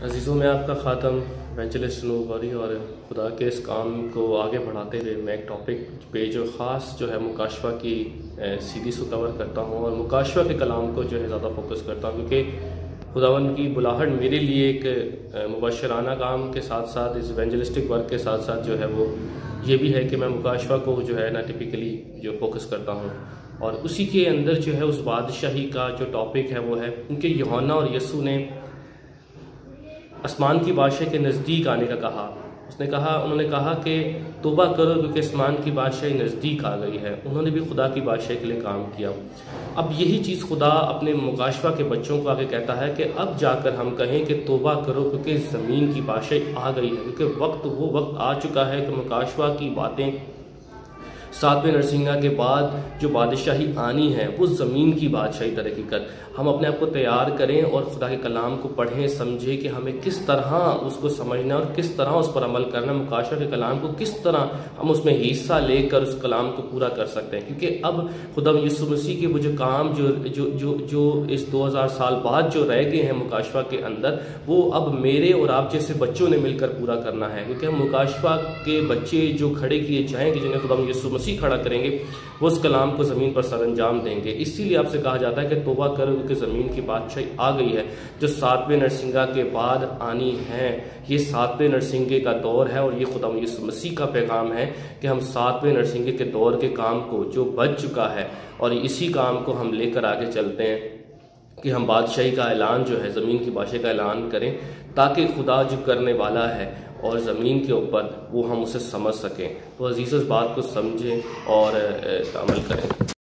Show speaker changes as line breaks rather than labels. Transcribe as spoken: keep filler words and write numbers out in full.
अजीज़ों में आपका ख़ातम वेंचुलेशन गौरी और खुदा के इस काम को आगे बढ़ाते हुए मैं एक टॉपिक पे जो ख़ास जो है मुकाशवा की सीरीज़ को कवर करता हूँ और मुकाशवा के कलाम को जो है ज़्यादा फोकस करता हूँ, क्योंकि खुदावन की बुलाहट मेरे लिए एक मुबशराना काम के साथ साथ इस इवेंजलिस्टिक वर्क के साथ साथ जो है वो ये भी है कि मैं मुकाशवा को जो है ना टिपिकली जो फोकस करता हूँ। और उसी के अंदर जो है उस बादशाही का जो टॉपिक है वो है उनके यूहन्ना और यसू ने आसमान की बादशाही के नज़दीक आने का कहा। उसने कहा उन्होंने कहा कि तौबा करो क्योंकि आसमान की बादशाही नज़दीक आ गई है। उन्होंने भी खुदा की बादशाही के लिए काम किया। अब यही चीज़ खुदा अपने मुकाशवा के बच्चों को आगे कहता है कि अब जाकर हम कहें कि तौबा करो क्योंकि ज़मीन की बादशाही आ गई है, क्योंकि वक्त वो वक्त आ चुका है कि मुकाशवा की बातें सातवें नरसिंगा के बाद जो बादशाही आनी है वो ज़मीन की बादशाही तरक्की कर हम अपने आप को तैयार करें और खुदा के कलाम को पढ़ें, समझें कि हमें किस तरह उसको समझना और किस तरह उस पर अमल करना, मुकाशवा के कलाम को किस तरह हम उसमें हिस्सा लेकर उस कलाम को पूरा कर सकते हैं। क्योंकि अब खुदा यीशु मसीह के वो जो काम जो जो जो जो इस दो हज़ार साल बाद जो रह गए हैं मुकाशवा के अंदर, वो अब मेरे और आप जैसे बच्चों ने मिलकर पूरा करना है। क्योंकि हम मुकाशवा के बच्चे जो खड़े किए जाएंगे, जिन्हें खुदा यीशु मसीह खड़ा करेंगे, वो उस कलाम को ज़मीन पर सरअंजाम देंगे। इसीलिए आपसे कहा जाता है कि तौबा करो क्योंकि ज़मीन की बादशाही आ गई है, जो सातवें नरसिंगा के बाद आनी है। ये सातवें नरसिंगे का दौर है और ये खुदा यीशु मसीह का पैगाम है कि हम सातवें नरसिंगे के दौर के काम को जो बच चुका है और इसी काम को हम लेकर आगे चलते हैं कि हम बादशाही का ऐलान जो है ज़मीन की बादशाही का ऐलान करें, ताकि खुदा जो करने वाला है और ज़मीन के ऊपर वो हम उसे समझ सकें। तो अजीज़ इस बात को समझें और अमल करें।